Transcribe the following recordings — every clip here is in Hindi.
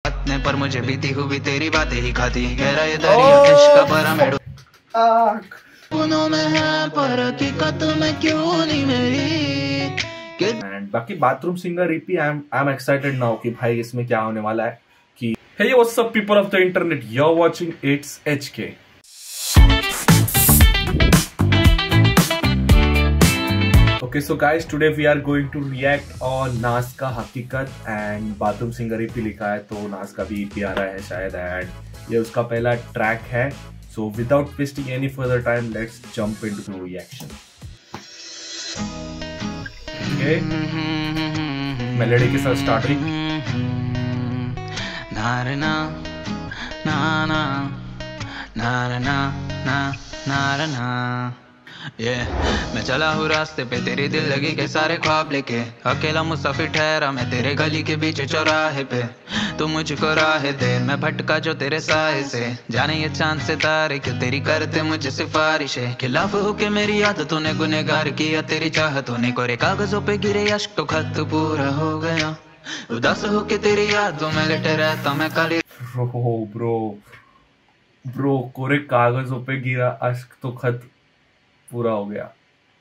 ने पर मुझे बीती हुई तेरी बातें ही खाती गहरा ये दरिया इश्क भरा मैं सपनों में है पर हकीकत में क्यों नहीं मेरी। एंड बाकी bathroom singer EP I am excited now कि भाई इसमें क्या होने वाला है कि hey what's up people of the internet, you are watching it's HK. Okay, so guys, today we are going to react on नाज का हकीकत एंड बाथरूम सिंगर ईपी लिखा है तो नाज का भी ईपी आ रहा है शायद एंड ये उसका पहला ट्रैक है। So without wasting any further time let's jump into the reaction. Okay, melody के साथ स्टार्ट हुई। नारना नाना नारना ना नारना मैं चला हूँ रास्ते पे तेरी दिल लगी के सारे ख्वाब लेके, अकेला मुसाफिर ठहरा मैं तेरे गली के बीच चौराहे पे, तू मुझको राह दे मैं भटका जो तेरे साए से, जाने ये चांद से तारे क्यों तेरी करते मुझे सिफारिशें, खिलाफ होके मेरी आदतों ने गुनहगार किया तेरी चाहतों ने, कोरे कागजों पे गिरे अश्क तो खत पूरा हो गया, उदास होके तेरी यादों में लेटे रहता मैं काली। ब्रो कोरे कागजों पे गिरा अश्क तो खत पूरा हो गया।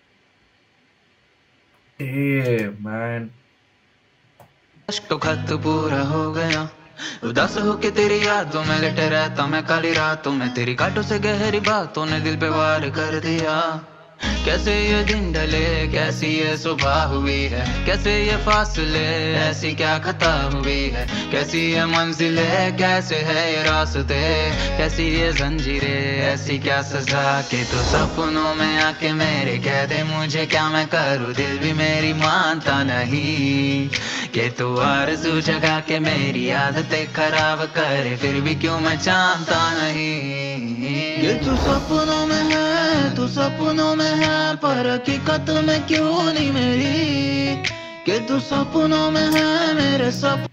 मैन अश्क तो खत पूरा हो गया, उदास होके तेरी यादों में लेटे रहता मैं काली रातों में, तेरी कांटों से गहरी बातों ने दिल पे वार कर दिया, कैसे ये दिन ढले कैसी ये सुबह हुई है, कैसे ये फासले ऐसी क्या खता हुई है, कैसी ये मंजिले कैसे है ये रास्ते, कैसी ये जंजीरें ऐसी क्या सजा के तू सपनों में आके मेरे कह दे मुझे क्या मैं करूँ, दिल भी मेरी मानता नहीं कि तू आरज़ू जगा के मेरी आदतें खराब करे, फिर भी क्यों मैं जानता नहीं कि तू सपनों में है, तू सपनों में है पर हकीकत में क्यों नहीं मेरी, कि तू सपनों में है मेरे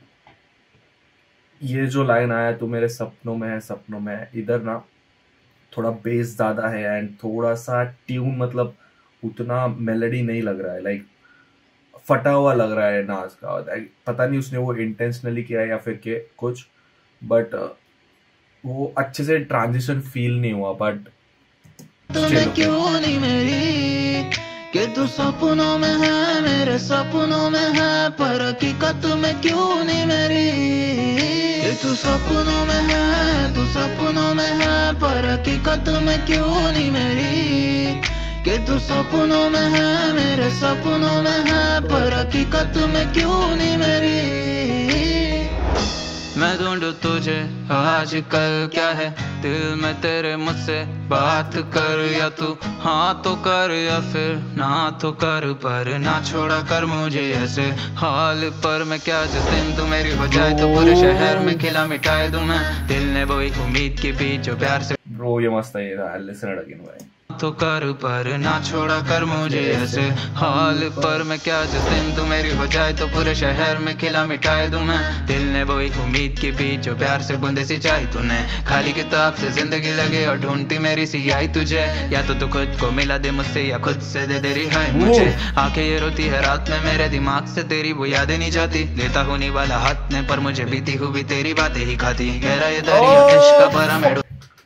ये जो लाइन आया तू मेरे सपनों में है, सपनों में है, इधर ना थोड़ा बेस ज्यादा है एंड थोड़ा सा ट्यून मतलब उतना मेलोडी नहीं लग रहा है, लाइक फटा हुआ लग रहा है नाज का, पता नहीं उसने वो इंटेंशनली किया है या फिर के कुछ, बट वो अच्छे से ट्रांजिशन फील नहीं हुआ। बट तुम्हें क्यों नहीं मेरी, कि तू सपनों में है मेरे सपनों में है पर हकीकत में क्यों नहीं मेरी, कि तू सपनों में है, तू सपनों में है पर हकीकत में क्यों नहीं मेरी, कि तू सपनों में है मेरे सपनों में है पर हकीकत में क्यों नहीं मेरी। मैं ढूंढूं तुझे आजकल क्या है दिल में तेरे मुझसे बात कर, या तू हाँ तो कर या फिर ना तो कर, पर ना छोड़ा कर मुझे ऐसे हाल पर मैं क्या, जिस दिन तू मेरी हो जाए तो पूरे शहर में खिला मिटाए दूं मैं, दिल ने वही उम्मीद की बीच जो प्यार से। ब्रो ये मस्त है, ये लिसन अगेन भाई तो कर पर ना छोड़ा कर मुझे ऐसे हाल पर मैं क्या, जिस दिन तू मेरी हो जाए तो पूरे शहर में खिला मिटाए दूं मैं, दिल ने वही उम्मीद की बीच जो प्यार से बूंदे सिंचाई तूने, खाली किताब से जिंदगी लगे और ढूंढती मेरी सियाही तुझे, या तो तू खुद को मिला दे मुझसे या खुद से दे दे रिहाई मुझे, आंखें ये रोती है रात में मेरे दिमाग से तेरी वो यादें नहीं जाती, लेता होने वाला हाथ ने पर मुझे बीती हुई तेरी बातें ही खाती गहरा ये दरिया इश्क भरा मैं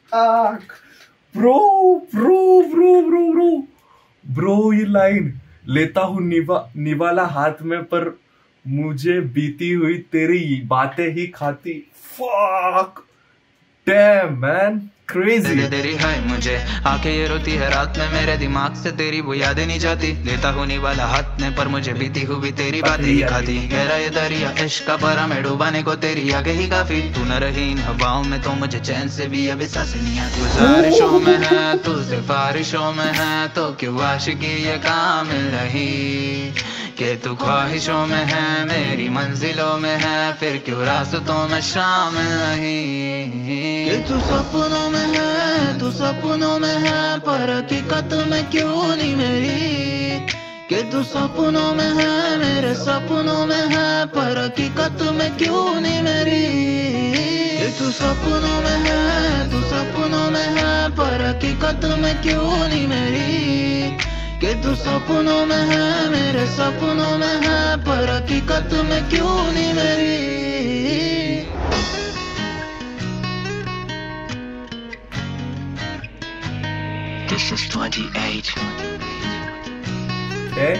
ब्रो ये लाइन लेता हूँ निवाला हाथ में पर मुझे बीती हुई तेरी बातें ही खाती, फक डैम मैन क्रेजी। तेरी है मुझे आंखें ये रोती है रात में मेरे दिमाग से तेरी वो यादें नहीं जाती, लेता होने वाला हाथ ने पर मुझे बीती हुई तेरी बातें ही खाती गहरा ये दरिया इश्क का भरा मैं डूबाने को तेरी आगे ही काफी, तू न रही इन हवाओं में तो मुझे चैन से भी अभी सांस नहीं आती, गुजारिशों में है तू सिफारिशों में है तो क्यों आशिकी ये कामिल रही, कि तू ख्वाहिशों में है मेरी मंजिलों में है फिर क्यों रास्तों में शामिल नहीं, कि तू सपनों में है, तू सपनों में है पर हकीकत में क्यों नहीं मेरी, कि तू सपनों में है मेरे सपनों में है पर हकीकत में क्यों नहीं मेरी, कि तू सपनों में है, तू सपनों में है पर हकीकत में क्यों नहीं मेरी, कि तू सपनों में है मेरे सपनों में है पर हकीकत में क्यों नहीं मेरी। since 28. Okay.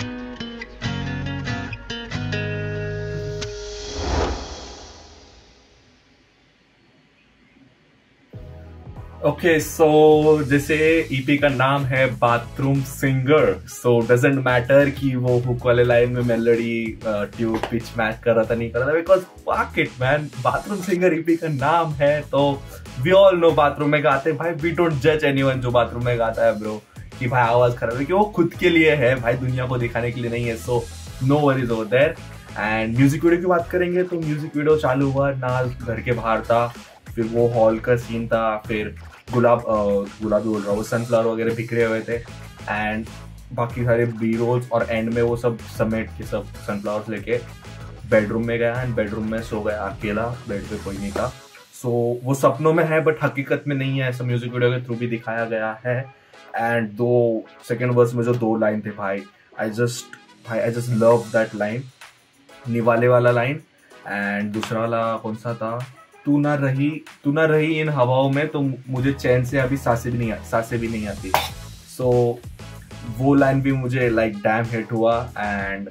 ओके सो जैसे ईपी का नाम है bathroom singer, so doesn't matter कि वो हुक वाले लाइन में मेलोडी ट्यून पिच मैच कर रहा था नहीं कर रहा था, because fuck it man, bathroom singer EP का नाम है तो वी ऑल नो बाथरूम में गाते हैं भाई। वी डोंट जज एनीवन जो बाथरूम में गाता है ब्रो कि भाई आवाज खराब है, कि वो खुद के लिए है भाई, दुनिया को दिखाने के लिए नहीं है। So no worries over there. And music video की बात करेंगे तो म्यूजिक वीडियो चालू हुआ, नाज घर के बाहर था, फिर वो हॉल का सीन था, फिर गुलाब बोल रहा हूँ, सनफ्लावर वगैरह बिखरे हुए थे एंड बाकी सारे बी रोल्स, और एंड में वो सब समेट के सब सनफ्लावर्स लेके बेडरूम में गया एंड बेडरूम में सो गया अकेला, बेड पे कोई नहीं था। सो वो सपनों में है बट हकीकत में नहीं है, ऐसा म्यूजिक वीडियो के थ्रू भी दिखाया गया है। एंड दो सेकेंड वर्स में जो दो लाइन थे भाई, I just love that line, निवाले वाला लाइन एंड दूसरा वाला कौन सा था, तू ना रही इन हवाओं में तो मुझे चैन से अभी सांसें भी नहीं आती। सो वो लाइन भी मुझे लाइक डैम हिट हुआ एंड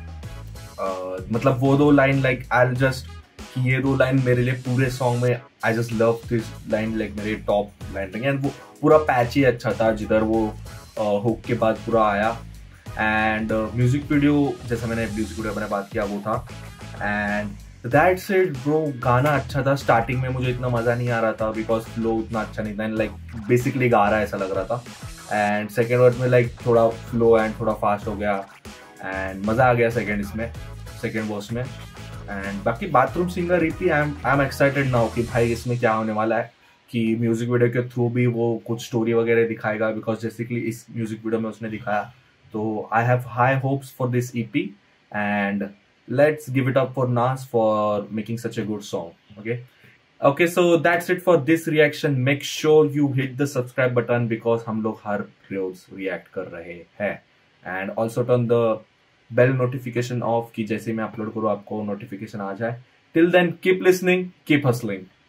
मतलब वो दो लाइन लाइक आई जस्ट, ये दो लाइन मेरे लिए पूरे सॉन्ग में I just love this line, like मेरे टॉप लाइन। एंड वो पूरा पैच ही अच्छा था जिधर वो हुक के बाद पूरा आया। एंड म्यूजिक वीडियो, जैसा मैंने म्यूजिक वीडियो मैंने बात किया वो था एंड दैट्स इट ब्रो। गाना अच्छा था, स्टार्टिंग में मुझे इतना मजा नहीं आ रहा था बिकॉज फ्लो उतना अच्छा नहीं था, लाइक बेसिकली गा रहा है ऐसा लग रहा था। एंड सेकेंड वर्ड में लाइक थोड़ा फ्लो एंड थोड़ा फास्ट हो गया एंड मजा आ गया सेकेंड वर्स में। एंड बाकी bathroom singer EP, I am excited now कि भाई इसमें क्या होने वाला है, कि म्यूजिक वीडियो के थ्रू भी वो कुछ स्टोरी वगैरह दिखाएगा, बिकॉज बेसिकली इस म्यूजिक वीडियो में उसने दिखाया। तो I have high hopes for this EP and let's give it up for Nas for making such a good song. Okay, so that's it for this reaction. Make sure you hit the subscribe button because हम लोग हर रोज react कर रहे हैं, and also turn the bell notification off कि जैसे मैं अपलोड करूँ आपको notification आ जाए। Till then, keep listening, keep hustling.